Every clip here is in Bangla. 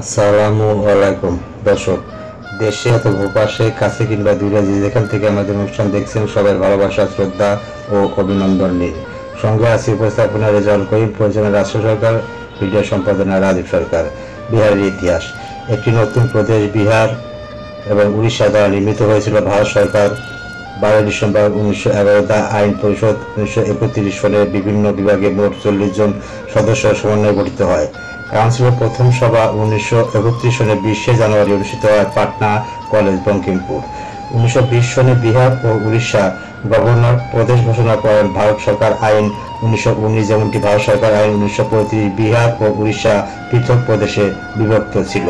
আসসালামু আলাইকুম দর্শক, দেশে অথবা ভূপাশে কাছে কিংবা দূরে যে যেখান থেকে আমাদের অনুষ্ঠান দেখছেন সবাই ভালোবাসা, শ্রদ্ধা ও অভিনন্দন নিয়ে সঙ্গে আছি উপস্থাপনা রেজাউল করিম, পরিচালনা রাষ্ট্র সরকার, ভিডিও সম্পাদনা রাজীব সরকার। বিহারের ইতিহাস। একটি নতুন প্রদেশ বিহার এবং উড়িষ্যা দ্বারা নির্মিত হয়েছিল ভারত সরকার 12 ডিসেম্বর 1911 দা আইন পরিষদ 1931 সালে বিভিন্ন বিভাগে মোট 40 জন সদস্য সমন্বয়ে গঠিত হয়। কাউন্সিলের প্রথম সভা 1931 সনে 20 জানুয়ারি অনুষ্ঠিত হয় পাটনা কলেজ, বঙ্কিমপুর। 1920 সনে বিহার ও উড়িষ্যা গভর্নর প্রদেশ ঘোষণা করেন ভারত সরকার আইন 1919, যেমনটি ভারত সরকার আইন 1935 বিহার ও উড়িষ্যা পৃথক প্রদেশে বিভক্ত ছিল।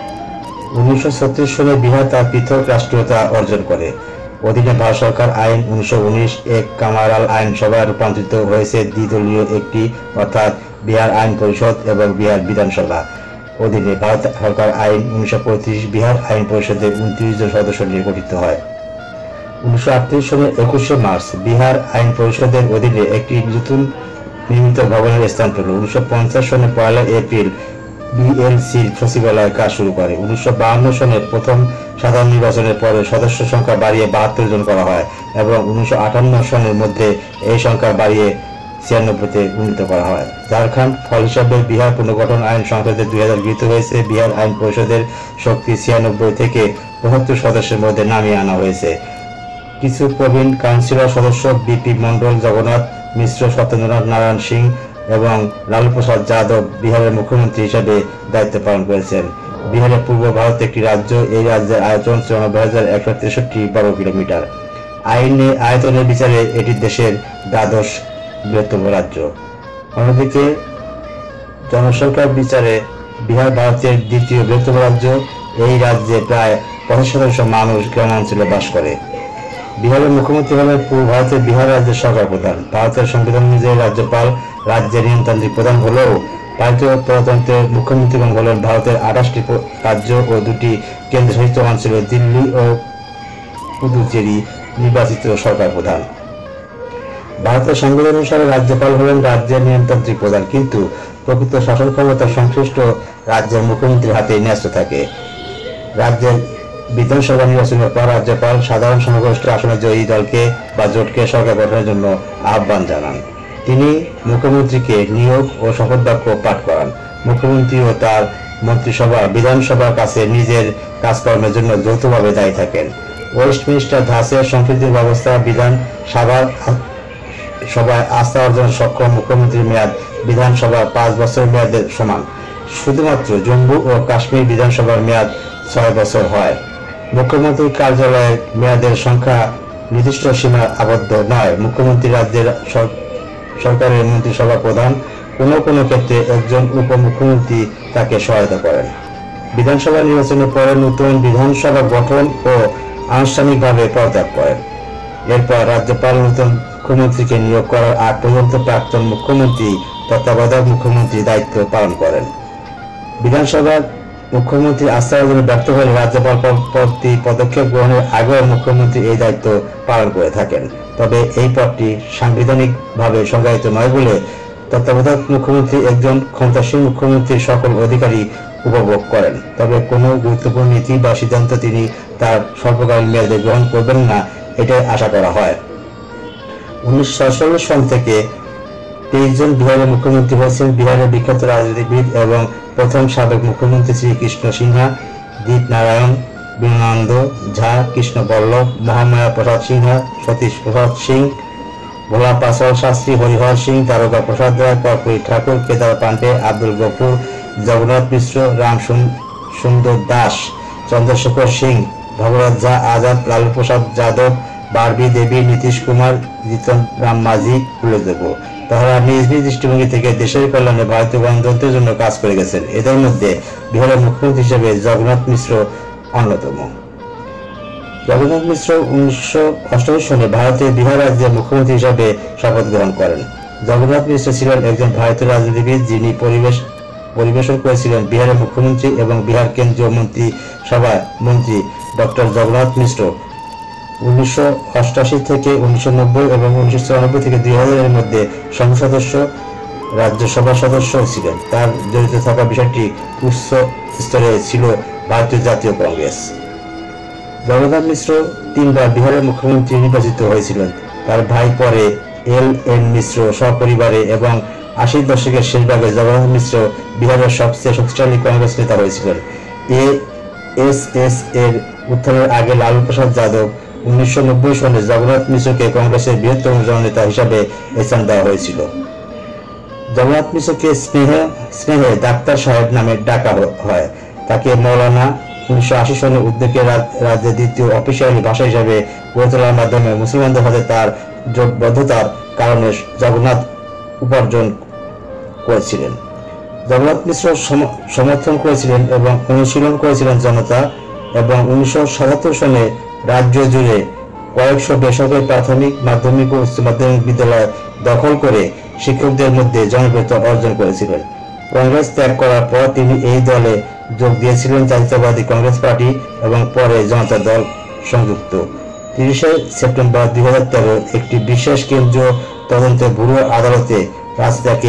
1936 সনে বিহার তার পৃথক রাষ্ট্রীয়তা অর্জন করে। অধীনে ভারত সরকার আইন 1919 এক কামারাল আইনসভায় রূপান্তরিত হয়েছে দ্বিদলীয় একটি, অর্থাৎ বিহার আইন পরিষদ এবং বিহার বিধানসভা। অধীনে ভারত সরকার আইন 1935 বিহার আইন পরিষদের 29 জন সদস্য নিয়ে গঠিত হয়। 1938 সনের 21 মার্চ বিহার আইন পরিষদের অধীনে একটি নতুন নির্মিত ভবনের স্থান পেল। 1950 সনের 1 এপ্রিল বিএলসির সচিবালয় কাজ শুরু করে। 1952 সনের প্রথম সাধারণ নির্বাচনের পরে সদস্য সংখ্যা বাড়িয়ে 72 জন করা হয় এবং 1958 সনের মধ্যে এই সংখ্যা বাড়িয়ে 96-তে উন্নীত করা হয়। ঝাড়খণ্ড ফল হিসাবে বিহার পুনর্গঠন আইন সংসদে 2000 গৃহীত হয়েছে। বিহার আইন পরিষদের শক্তি 96 থেকে 72 সদস্যের মধ্যে নামিয়ে আনা হয়েছে। কিছু প্রবীণ কাউন্সিলর সদস্য বিপি মন্ডল, জগন্নাথ মিশ্র, সত্যেন্দ্রনাথ নারায়ণ সিং এবং লালু প্রসাদ যাদব বিহারের মুখ্যমন্ত্রী হিসেবে দায়িত্ব পালন করেছেন। বিহারের পূর্ব ভারত একটি রাজ্য। এই রাজ্যের আয়তন 94,163 বর্গ কিলোমিটার। আয়তনের বিচারে এটি দেশের দ্বাদশ বৃহত্তম রাজ্য। অন্যদিকে জনসংখ্যার বিচারে বিহার ভারতের দ্বিতীয় বৃহত্তম রাজ্য। এই রাজ্যে প্রায় 85% মানুষ গ্রামাঞ্চলে বাস করে। বিহারের মুখ্যমন্ত্রী হলেন পূর্ব ভারতের বিহার রাজ্যের সরকার প্রধান। ভারতের সংবিধান অনুযায়ী রাজ্যপাল রাজ্যের নিয়মতান্ত্রিক প্রধান হলেও ভারতীয় প্রজাতন্ত্রের মুখ্যমন্ত্রীগণ হলেন ভারতের 28টি রাজ্য ও 2টি কেন্দ্রশাসিত অঞ্চলে দিল্লি ও পুদুচেরি নির্বাচিত সরকার প্রধান। ভারতের সংবিধান অনুসারে রাজ্যপাল হলেন রাজ্যের নিয়মতান্ত্রিক প্রধান, কিন্তু প্রকৃত শাসন ক্ষমতা সংশ্লিষ্ট রাজ্যের মুখ্যমন্ত্রীর হাতে ন্যস্ত থাকে। রাজ্যের বিধানসভা নির্বাচনের পর রাজ্যপাল সাধারণ সংখ্যাগরিষ্ঠ আসনে জয়ী দলকে বা জোটকে সরকার গঠনের জন্য আহ্বান জানান। তিনি মুখ্যমন্ত্রীকে নিয়োগ ও শপথ বাক্য পাঠ করান। মুখ্যমন্ত্রী ও তার মন্ত্রিসভা বিধানসভার কাছে নিজের কাজকর্মের জন্য যৌথভাবে দায়ী থাকেন। ওয়েস্টমিনিস্টার ধাঁচের সংসদীয় ব্যবস্থা সভায় আস্থা অর্জন সক্ষম মুখ্যমন্ত্রীর মেয়াদ বিধানসভার 5 বছরের মেয়াদের সমান। শুধুমাত্র জম্মু ও কাশ্মীর বিধানসভার মেয়াদ 6 বছর হয়। মুখ্যমন্ত্রীর কার্যালয়ের মেয়াদের সংখ্যা নির্দিষ্ট সীমায় আবদ্ধ নয়। মুখ্যমন্ত্রী রাজ্যের সরকারের মন্ত্রিসভা প্রধান। কোনো কোনো ক্ষেত্রে একজন উপমুখ্যমন্ত্রী তাকে সহায়তা করেন। বিধানসভা নির্বাচনের পরে নতুন বিধানসভা গঠন ও আনুষ্ঠানিকভাবে পদত্যাগ করেন। এরপর রাজ্যপাল নতুন মুখ্যমন্ত্রীকে নিয়োগ করার আগ পর্যন্ত প্রাক্তন মুখ্যমন্ত্রী তত্ত্বাবধায়ক মুখ্যমন্ত্রী দায়িত্ব পালন করেন। বিধানসভার মুখ্যমন্ত্রী আস্থা অর্জনে ব্যর্থ হলে রাজ্যপাল পরবর্তী পদক্ষেপ গ্রহণের আগেও মুখ্যমন্ত্রী এই দায়িত্ব পালন করে থাকেন। তবে এই পদটি সাংবিধানিকভাবে সংজ্ঞায়িত নয় বলে তত্ত্বাবধায়ক মুখ্যমন্ত্রী একজন ক্ষমতাসীন মুখ্যমন্ত্রীর সকল অধিকারী উপভোগ করেন। তবে কোনো গুরুত্বপূর্ণ নীতি বা সিদ্ধান্ত তিনি তার স্বল্পকালীন মেয়াদে গ্রহণ করবেন না, এটাই আশা করা হয়। 1947 সন থেকে 23 জন বিহারের মুখ্যমন্ত্রী হয়েছেন। বিহারের বিখ্যাত রাজনীতিবিদ এবং প্রথম সাবেক মুখ্যমন্ত্রী শ্রীকৃষ্ণ সিনহা, দীপ নারায়ণ, বিনন্দ ঝা, কৃষ্ণ বল্লভ, মহামায়া প্রসাদ সিনহা, সতীশ প্রসাদ সিং, ভোলা পাসল শাস্ত্রী, হরিহর সিং, দারোগা প্রসাদ রায়, কর্পূরী ঠাকুর, কেদার পান্ডে, আব্দুল গফুর, জগন্নাথ মিশ্র, রাম সুন্দর দাস, চন্দ্রশেখর সিং, ভগবত ঝা আজাদ, লালু প্রসাদ যাদব, বারবি দেবী, নীতিশ কুমার, জিতন রাম মাঝি উল্লেখযোগ্য। তারা নিজ নিজ দৃষ্টিভঙ্গি থেকে দেশের কল্যাণে ভারতীয় গণতন্ত্রের জন্য কাজ করে গেছেন। এদের মধ্যে বিহারের মুখ্যমন্ত্রী হিসেবে জগন্নাথ মিশ্র অন্যতম। জগন্নাথ মিশ্র 1988 সনে ভারতের বিহার রাজ্যের মুখ্যমন্ত্রী হিসেবে শপথ গ্রহণ করেন। জগন্নাথ মিশ্র ছিলেন একজন ভারতীয় রাজনীতিবিদ, যিনি পরিবেশন করেছিলেন বিহারের মুখ্যমন্ত্রী এবং বিহার কেন্দ্রীয় মন্ত্রিসভার মন্ত্রী ডক্টর জগন্নাথ মিশ্র। 1988 থেকে 1990 এবং 1994 থেকে 2000 এর মধ্যে সংসদ সদস্য রাজ্যসভার সদস্য ছিলেন। তার জড়িত থাকা বিষয়টি উচ্চ স্তরে ছিল ভারতীয় জাতীয় কংগ্রেস। জগন্নাথ মিশ্র 3 বার বিহারের মুখ্যমন্ত্রী নির্বাচিত হয়েছিলেন। তার ভাই পরে এল.এন. মিশ্র সপরিবারে এবং 80 দশকের শেষ ভাগে জগন্নাথ মিশ্র বিহারের সবচেয়ে শক্তিশালী কংগ্রেস নেতা হয়েছিলেন। এএসএস এর উত্থানের আগে লালু প্রসাদ যাদব 1990 সনে জগন্নাথ মিশ্রকে কংগ্রেসের বৃহত্তম জননেতা হিসাবে স্থান দেওয়া হয়েছিল। জগন্নাথ মিশ্রকে স্নেহে ডাক্তার সাহেব নামে ডাকা হয়। তাকে মৌলানা 1980 সনের উদ্যোগে রাজ্যের দ্বিতীয় অফিসিয়ালি ভাষা হিসাবে গড়ে তোলার মাধ্যমে মুসলমানদের হাতে তার জোটবদ্ধতার কারণে জগন্নাথ উপার্জন করেছিলেন। জগন্নাথ মিশ্র সমর্থন করেছিলেন এবং অনুশীলন করেছিলেন জনতা, এবং 1977 সনে রাজ্য জুড়ে কয়েকশো বেসরকারি প্রাথমিক, মাধ্যমিক ও উচ্চ মাধ্যমিক বিদ্যালয় দখল করে শিক্ষকদের মধ্যে জনপ্রিয়তা অর্জন করেছিলেন। কংগ্রেস ত্যাগ করার পর তিনি এই দলে যোগ দিয়েছিলেন জাতীয়তাবাদী কংগ্রেস পার্টি এবং পরে জনতা দল সংযুক্ত। 30 সেপ্টেম্বর 2013 একটি বিশেষ কেন্দ্রীয় তদন্ত ব্যুরো আদালতে রাজদাকে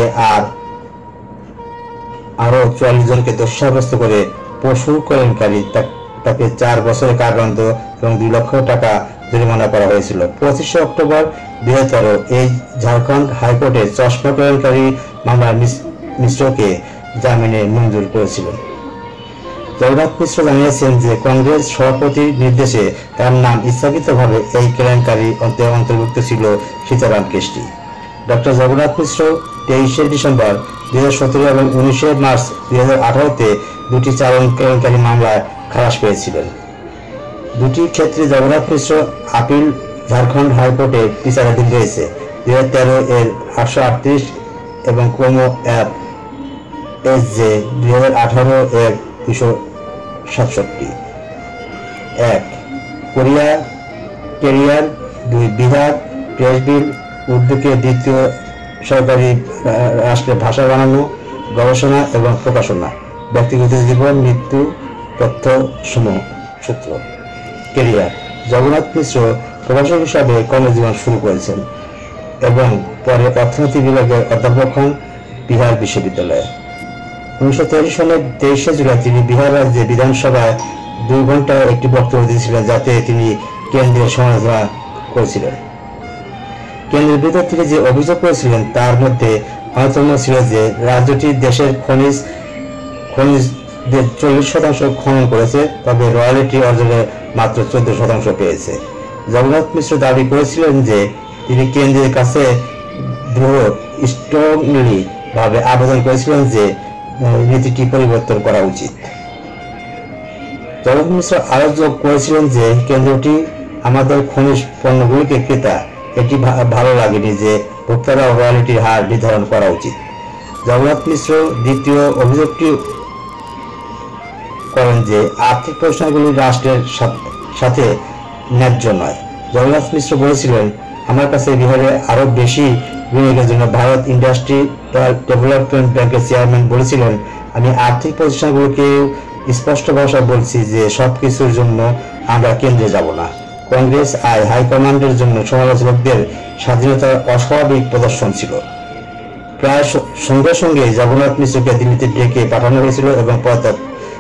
আরো 44 জনকে দোষী সাব্যস্ত করে পশু কেলেঙ্কারি তাকে 4 বছরের কারাদণ্ড এবং 2 লক্ষ টাকা জরিমানা করা হয়েছিল। 25 অক্টোবর 2013 এই ঝাড়খণ্ড হাইকোর্টের চশমা কেলেঙ্কারি মামলায় মিশ্রকে জামিনে মঞ্জুর করেছিলেন। জগন্নাথ মিশ্র জানিয়েছেন যে কংগ্রেস সভাপতির নির্দেশে তার নাম ইচ্ছাকৃতভাবে এই কেলেঙ্কারি অন্তর্ভুক্ত ছিল সীতারাম কেশটি। ডক্টর জগন্নাথ মিশ্র 23 ডিসেম্বর 2017 এবং 19 মার্চ 2018-তে দুটি চালান কেলেঙ্কারি মামলায় খালাস পেয়েছিলেন। দুটি ক্ষেত্রে জগন্নাথ মিশ্র আপিল ঝাড়খণ্ড হাইকোর্টে বিচারাধীন রয়েছে। 2013 এর 838 এবং ক্রমো এসজে 2018 এর 267। 1. কেরিয়ার 2 বিহার প্রেস বিল উর্দুকে দ্বিতীয় সরকারি রাষ্ট্রের ভাষা বানানো, গবেষণা এবং প্রকাশনা, ব্যক্তিগত জীবন, মৃত্যু, তথ্য সমূহ। সূত্র। কেরিয়ার: জগন্নাথ মিশ্র প্রভাষক হিসাবে কর্মজীবন শুরু করেছেন এবং পরে অর্থনীতি বিভাগের অধ্যাপক হন বিহার বিশ্ববিদ্যালয়ে। 1983 সালের 23 জুলাই তিনি বিহার রাজ্যে বিধানসভায় 2 ঘন্টার একটি বক্তব্য দিয়েছিলেন, যাতে তিনি কেন্দ্রের সমালোচনা করেছিলেন। কেন্দ্রের ভিতর থেকে যে অভিযোগ করেছিলেন তার মধ্যে অন্যতম ছিল যে রাজ্যটি দেশের খনিজদের 40% খনন করেছে, তবে রয়্যালটি অর্জনে মাত্র 14% পেয়েছে। জগন্নাথ মিশ্র দাবি করেছিলেন যে তিনি কেন্দ্রের কাছে স্ট্রংলি ভাবে আবেদন করেছিলেন যে নীতিটি পরিবর্তন করা উচিত। জগন্নাথ মিশ্র আরো যোগ করেছিলেন যে কেন্দ্রটি আমাদের খনিজ পণ্যগুলিকে ক্রেতা, এটি ভালো লাগেনি যে ভোক্তারা রয়্যালটির হার নির্ধারণ করা উচিত। জগন্নাথ মিশ্র দ্বিতীয় অভিযোগটি করেন যে আর্থিক প্রতিষ্ঠানগুলি রাষ্ট্রের সাথে ন্যায্য নয়। জগন্নাথ মিশ্র বলেছিলেন, আমার কাছে বিহারে আরো বেশি বিনিয়োগের জন্য ভারত ইন্ডাস্ট্রিয়াল ডেভেলপমেন্ট ব্যাংকের চেয়ারম্যান বলেছিলেন, আমি আর্থিক প্রতিষ্ঠানগুলোকে স্পষ্ট ভাষায় বলছি যে সবকিছুর জন্য আমরা কেন্দ্রে যাব না। কংগ্রেস হাইকমান্ডের জন্য সমালোচকদের স্বাধীনতার অস্বাভাবিক প্রদর্শন ছিল। প্রায় সঙ্গে সঙ্গে জগন্নাথ মিশ্রকে দিল্লিতে ডেকে পাঠানো হয়েছিল এবং পদত্যাগ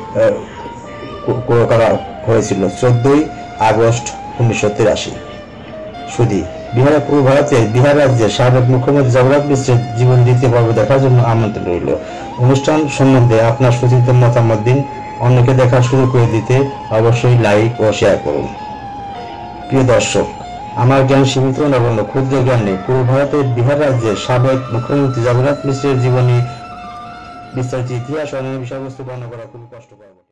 করা হয়েছিল 14 আগস্ট 1983। শুধু বিহারের পূর্ব ভারতের বিহার রাজ্যের সাবেক মুখ্যমন্ত্রী জগন্নাথ মিশ্রের জীবন দ্বিতীয় পর্ব দেখার জন্য আমন্ত্রণ রইল। অনুষ্ঠান সম্বন্ধে আপনার সুচিন্তিত মতামত দিন। অন্যকে দেখার সুযোগ করে দিতে অবশ্যই লাইক ও শেয়ার করুন। প্রিয় দর্শক, আমার জ্ঞান সীমিত নগণ্য ক্ষুদ্র জ্ঞানে পূর্ব ভারতের বিহার রাজ্যের সাবেক মুখ্যমন্ত্রী জগন্নাথ মিশ্রের জীবনী বিস্তারিত ইতিহাস ও অন্যান্য বিষয়বস্তু বর্ণনা করা খুবই কষ্টকর।